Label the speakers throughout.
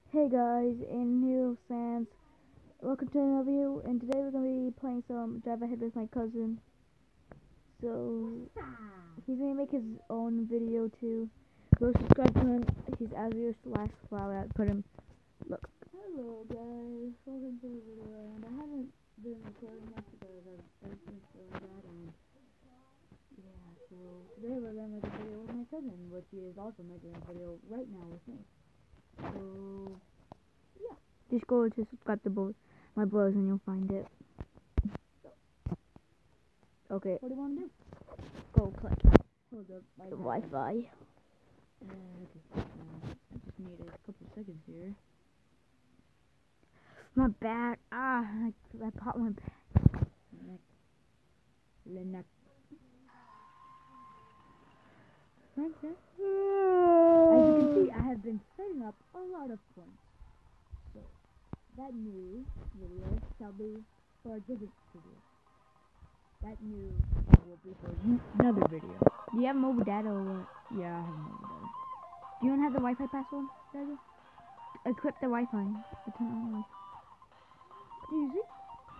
Speaker 1: Hey guys, in Hero Sans, welcome to another video, and today we're going to be playing some Drive Ahead with my cousin. So, he's going to make his own video too. Go subscribe to him, he's Azir/Flower. Put him, look. Hello guys, welcome to the video, and I haven't been recording much because I've been feeling bad, and yeah, so today we're going to make a video with my cousin, which is also making a video right now with me. So, yeah. Just go to subscribe to both my bros and you'll find it. Okay. What do you want to do? Go click. Hold up. The Wi-Fi. Okay. I just need a couple seconds here. My back. I popped my back. Neck. As you can see, I have been setting up a lot of points. So, that new video shall be for a different video. That new will be for another video. Do you have mobile data or what? Yeah, I have mobile data. Do you want to have the Wi-Fi password, Dada? Equip the Wi-Fi. Turn on the Wi-Fi. Do you see?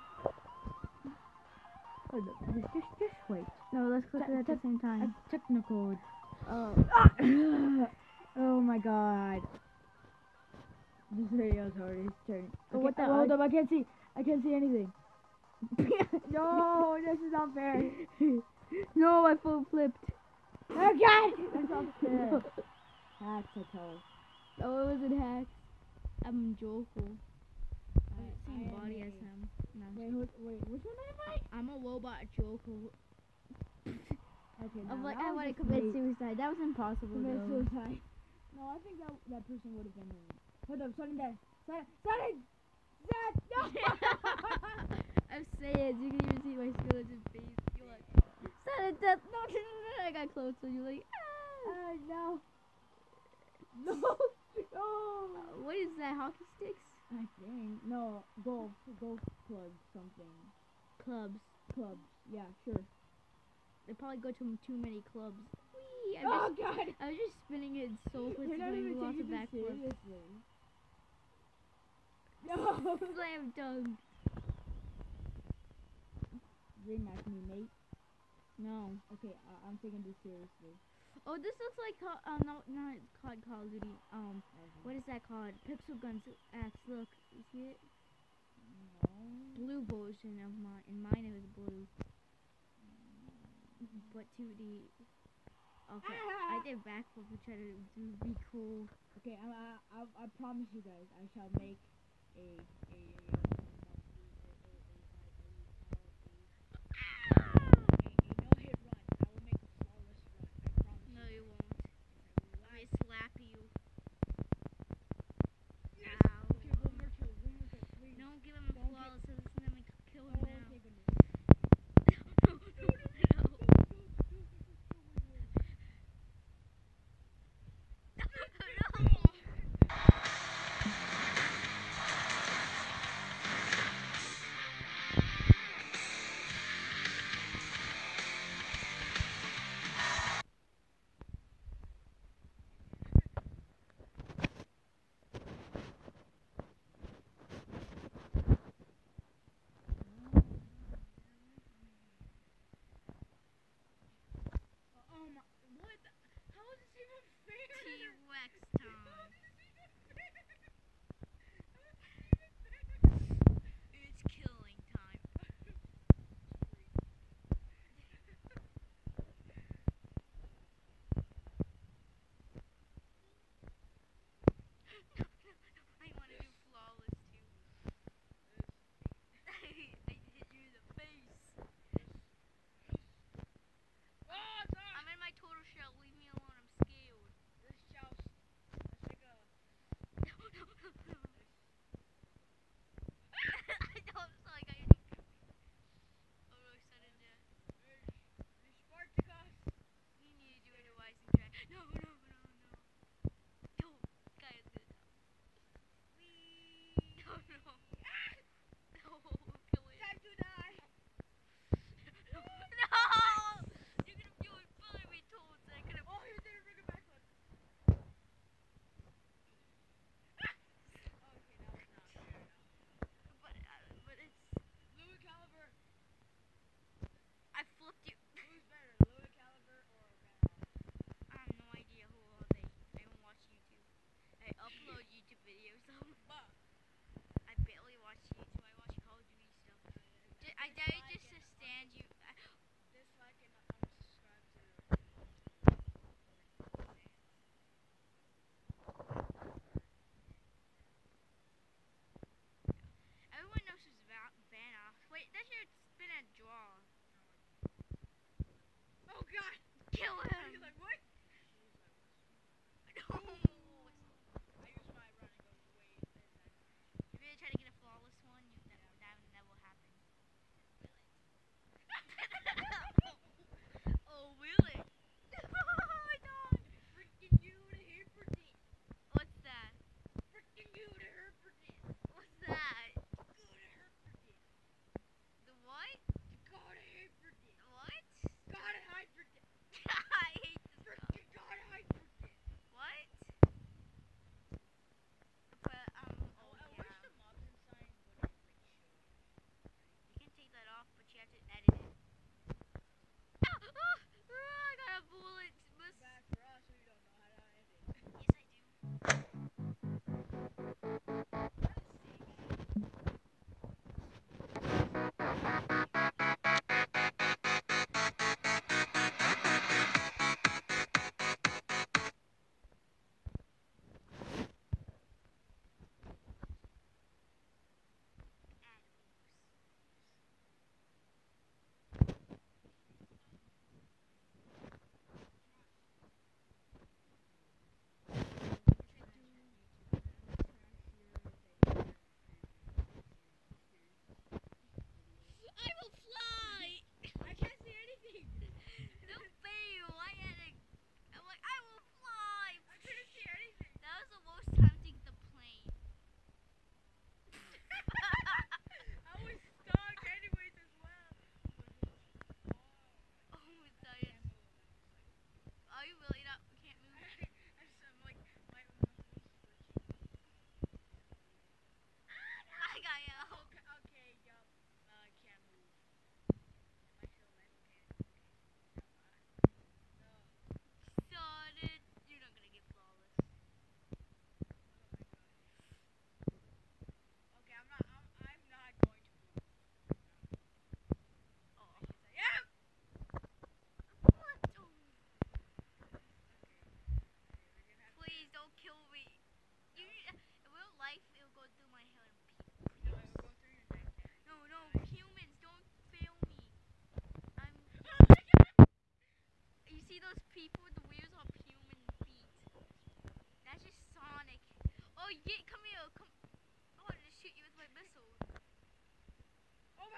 Speaker 1: Hold up. Just wait. No, let's click it at the same time. Technical. Oh. Oh my god. This video's already turning. Oh, what the? Hold up, I can't see anything. No, this is not fair. No, I full flipped. Oh god! That's not fair. Hacks, I tell. Oh, it wasn't hacks. I'm Jokel. Same body as him. No. Wait, which one am I? I'm a robot Jokel. Okay, I want to commit suicide. That was impossible. Commit suicide. No, I think that person would have been me. Hold up, sudden death. Sudden death! No! I'm saying, you can even see my skeleton face. You're like, sudden death! No! I got closer. You're like, ah! No. No! No! What is that? Hockey sticks? I think. No, golf club something. Clubs. Yeah, sure. They probably go to too many clubs. Whee! God! I was just spinning it so quick doing lots of backflips. No! Slam dunk. Rematch me, mate. No. Okay, I'm taking this seriously. Oh, this looks like not called Call of Duty. What is that called? Pixel Guns X. Look, you see it? No. Blue version of mine. In mine it was blue. But 2D. Okay, I did backflip to try to be cool. Okay, I promise you guys, I shall make a no-hit run. I will make a flawless run. I promise. No, you won't. Let me slap you. Yes. Ow. Okay, one more kill, please. Don't give him a flawless, so this is gonna kill him now. Okay, goodness.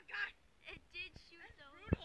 Speaker 2: god!
Speaker 3: It did shoot though.